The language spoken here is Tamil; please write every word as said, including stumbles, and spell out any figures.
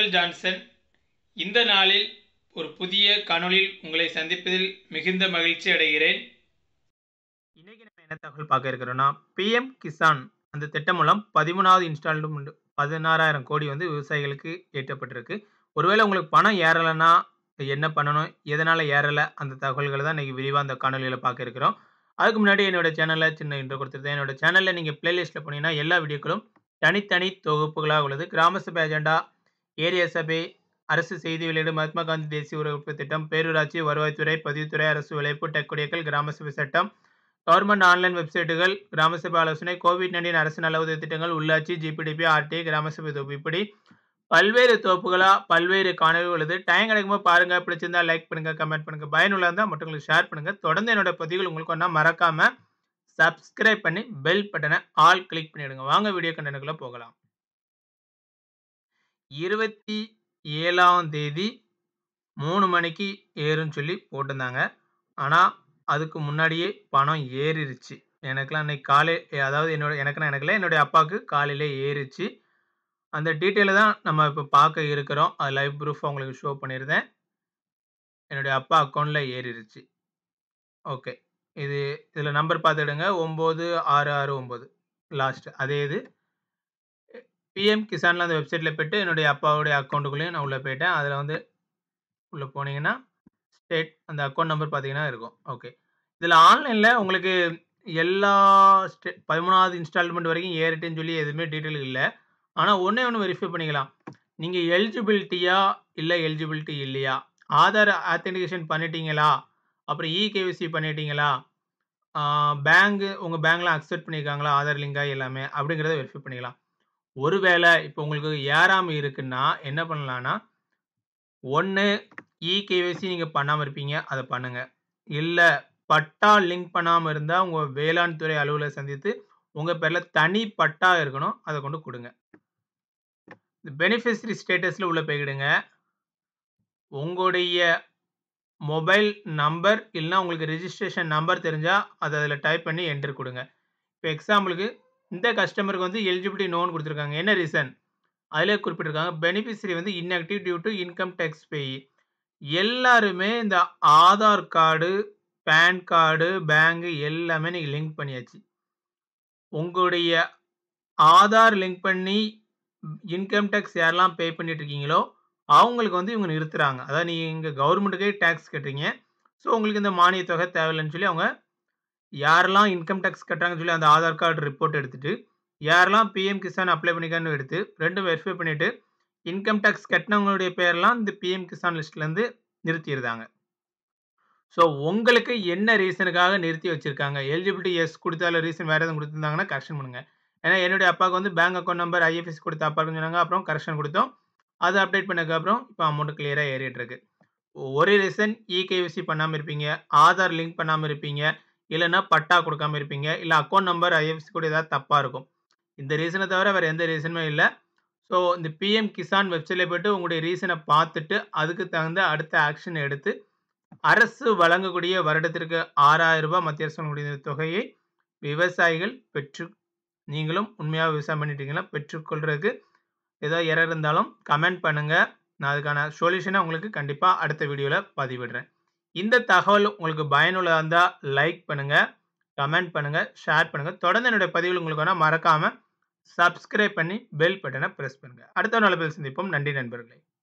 Cmcelljohnson இந்த நாளில் ஒரு புதிய காணொளியில் உங்களை சந்திப்பதில் மிகுந்த மகிழ்ச்சி அடைகிறேன். இன்னைக்கு நம்ம என்ன தகவல் பார்க்க இருக்கிறோம்னா P M Kisan அந்த திட்டம் மூலம் பதிமூணாவது இன்ஸ்டால்மெண்ட் பதினாறாயிரம் கோடி வந்து விவசாயிகளுக்கு ஏற்றப்பட்டிருக்கு. ஒருவேளை உங்களுக்கு பணம் ஏறலைன்னா என்ன பண்ணணும், எதனால ஏறலை, அந்த தகவல்களை தான் இன்னைக்கு விரிவாக அந்த காணொலியில் பார்க்க இருக்கிறோம். அதுக்கு முன்னாடி என்னோட சேனலில் சின்ன இன்ட்ரோ கொடுத்துருந்தேன். என்னோட சேனலில் நீங்கள் பிளேலிஸ்ட்டில் போனீங்கன்னா எல்லா வீடியோக்களும் தனித்தனி தொகுப்புகளாக உள்ளது. கிராம சபை அஜெண்டா, ஏரியா சபை, அரசு செய்தி வெளியீடு, மகாத்மா காந்தி தேசிய ஊரக திட்டம், பேரூராட்சி, வருவாய்த்துறை, பதிவுத்துறை, அரசு விளைப்பு, டெக் குடியக்கல், கிராம சபை சட்டம், கவர்மெண்ட் ஆன்லைன் வெப்சைட்டுகள், கிராம சபை ஆலோசனை, கோவிட் நைன்டீன் அரசு நல உதவி திட்டங்கள், உள்ளாட்சி, ஜிபிடிபி, ஆர்டிஐ, கிராம சபை தொகுப்பு, இப்படி பல்வேறு தொகுப்புகளா பல்வேறு காணொலி உள்ளது. டைம் கிடைக்கும்போது பாருங்க. பிடிச்சிருந்தா லைக் பண்ணுங்க, கமெண்ட் பண்ணுங்க, பயனுள்ள இருந்தா மற்றவங்களுக்கு ஷேர் பண்ணுங்க. தொடர்ந்து என்னோட பதிவுகள் உங்களுக்கு ஒன்றா மறக்காம சப்ஸ்கிரைப் பண்ணி பெல் பட்டனை ஆல் கிளிக் பண்ணிடுங்க. வாங்க வீடியோ கண்டென்ட்குள்ள போகலாம். இருபத்தி ஏழாம் தேதி மூணு மணிக்கு ஏறுன்னு சொல்லி போட்டிருந்தாங்க. ஆனால் அதுக்கு முன்னாடியே பணம் ஏறிடுச்சு. எனக்குலாம் இன்னைக்கு காலை, அதாவது என்னோட எனக்குன்னா எனக்குல என்னுடைய அப்பாவுக்கு காலையிலே ஏறிச்சு. அந்த டீட்டெயிலை தான் நம்ம இப்போ பார்க்க இருக்கிறோம். அது லைவ் ப்ரூஃப் உங்களுக்கு ஷோ பண்ணியிருந்தேன். என்னுடைய அப்பா அக்கௌண்ட்டில் ஏறிடுச்சு. ஓகே, இது இதில் நம்பர் பார்த்துடுங்க. ஒம்பது ஆறு ஆறு ஒம்பது லாஸ்ட். அதே இது பிஎம் கிசானில் அந்த வெப்சைட்டில் போய்ட்டு என்னுடைய அப்பாவுடைய அக்கௌண்ட்டுக்குள்ளேயும் நான் உள்ளே போயிட்டேன். அதில் வந்து உள்ளே போனீங்கன்னா ஸ்டேட் அந்த அக்கௌண்ட் நம்பர் பார்த்தீங்கன்னா இருக்கும். ஓகே, இதில் ஆன்லைனில் உங்களுக்கு எல்லா ஸ்டே பதிமூணாவது இன்ஸ்டால்மெண்ட் வரைக்கும் ஏறிட்டுன்னு சொல்லி எதுவுமே டீட்டெயில் இல்லை. ஆனால் ஒன்றே ஒன்று வெரிஃபை பண்ணிக்கலாம். நீங்கள் எலிஜிபிலிட்டியா இல்லை எலிஜிபிலிட்டி இல்லையா, ஆதார் ஆத்தென்டிகேஷன் பண்ணிட்டீங்களா, அப்புறம் இகேஒய்சி பண்ணிட்டீங்களா, பேங்கு உங்கள் பேங்க்லாம் அக்செப்ட் பண்ணியிருக்காங்களா, ஆதார் லிங்கா எல்லாமே அப்படிங்கிறத வெரிஃபை பண்ணிக்கலாம். ஒருவேளை இப்போ உங்களுக்கு ஏறாமல் இருக்குன்னா என்ன பண்ணலான்னா, ஒன்று இகேஒய்சி நீங்கள் பண்ணாமல் இருப்பீங்க, அதை பண்ணுங்கள். இல்லை பட்டா லிங்க் பண்ணாமல் இருந்தால் உங்கள் வேளாண் துறை அலுவலரை சந்தித்து உங்கள் பேரில் தனி பட்டா இருக்கணும், அதை கொண்டு கொடுங்க. பெனிஃபிஷரி ஸ்டேட்டஸில் உள்ள போய்கிடுங்க. உங்களுடைய மொபைல் நம்பர் இல்லைனா உங்களுக்கு ரெஜிஸ்ட்ரேஷன் நம்பர் தெரிஞ்சால் அதை அதில் டைப் பண்ணி என்ட்ரு கொடுங்க. இப்போ எக்ஸாம்பிளுக்கு இந்த கஸ்டமருக்கு வந்து எலிஜிபிலிட்டி நோன்னு கொடுத்துருக்காங்க. என்ன ரீசன் அதிலே குறிப்பிட்டிருக்காங்க, பெனிஃபிஷரி வந்து inactive due to income tax pay. எல்லாருமே இந்த Aadhaar card, PAN card, bank எல்லாமே நீங்கள் லிங்க் பண்ணியாச்சு. உங்களுடைய ஆதார் லிங்க் பண்ணி இன்கம் டேக்ஸ் யாரெல்லாம் பே பண்ணிட்டு இருக்கீங்களோ அவங்களுக்கு வந்து இவங்க நிறுத்துறாங்க. அதாவது நீங்கள் இங்கே கவர்மெண்ட்டுக்கே டேக்ஸ் கட்டுறீங்க. ஸோ உங்களுக்கு இந்த மானிய தொகை தேவையில்லைன்னு சொல்லி அவங்க யாரெல்லாம் இன்கம் டேக்ஸ் கட்டுறாங்கன்னு சொல்லி அந்த ஆதார் கார்டு ரிப்போர்ட் எடுத்துட்டு, யாரெல்லாம் பிஎம் கிசான் அப்ளை பண்ணிக்கான்னு எடுத்து ரெண்டும் வெரிஃபை பண்ணிவிட்டு இன்கம் டேக்ஸ் கட்டினவங்களுடைய பேரெல்லாம் இந்த பிஎம் கிசான் லிஸ்ட்லேருந்து நிறுத்திடுறாங்க. ஸோ உங்களுக்கு என்ன ரீசனுக்காக நிறுத்தி வச்சுருக்காங்க, எலிஜிபிலிட்டி எஸ் கொடுத்தாலும் ரீசன் வேறு எதுவும் கொடுத்துருந்தாங்கன்னா கரெக்ஷன் பண்ணுங்கள். ஏன்னா என்னுடைய அப்பாவுக்கு வந்து பேங்க் அக்கௌண்ட் நம்பர் ஐஎஃப்எஸ்சி கொடுத்து அப்பாவுக்கு சொன்னாங்க. அப்புறம் கரெக்ஷன் கொடுத்தோம். அதை அப்டேட் பண்ணதுக்கப்புறம் இப்போ அமௌண்ட் கிளியராக ஏறிட்டு இருக்கு. ஒரே ரீசன் இகேஒய்சி பண்ணாமல் இருப்பீங்க, ஆதார் லிங்க் பண்ணாமல் இருப்பீங்க, இல்லைன்னா பட்டா கொடுக்காமல் இருப்பீங்க, இல்லை அக்கௌண்ட் நம்பர் ஐஎஃப்எஸ்சி கூட ஏதாவது தப்பாக இருக்கும். இந்த ரீசனை தவிர வேறு எந்த ரீசனுமே இல்லை. ஸோ இந்த பிஎம் கிசான் வெப்சைட்டில் போய்ட்டு உங்களுடைய ரீசனை பார்த்துட்டு அதுக்கு தகுந்த அடுத்த ஆக்ஷன் எடுத்து அரசு வழங்கக்கூடிய வருடத்திற்கு ஆறாயிரம் ரூபாய் மத்திய அரசு தொகையை விவசாயிகள் பெற்று, நீங்களும் உண்மையாக விவசாயம் பண்ணிட்டீங்கன்னா பெற்றுக்கொள்றதுக்கு ஏதோ எரர் இருந்தாலும் கமெண்ட் பண்ணுங்கள். நான் அதுக்கான சொல்யூஷனை உங்களுக்கு கண்டிப்பாக அடுத்த வீடியோவில் பதிவிடுறேன். இந்த தகவல் உங்களுக்கு பயனுள்ளதாக இருந்தால் லைக் பண்ணுங்கள், கமெண்ட் பண்ணுங்கள், ஷேர் பண்ணுங்கள். தொடர்ந்து என்னுடைய பதிவுகள் உங்களுக்கு வேணால் மறக்காமல் சப்ஸ்கிரைப் பண்ணி பெல் பட்டனை ப்ரெஸ் பண்ணுங்கள். அடுத்த நாள் சந்திப்போம். நன்றி நண்பர்களே.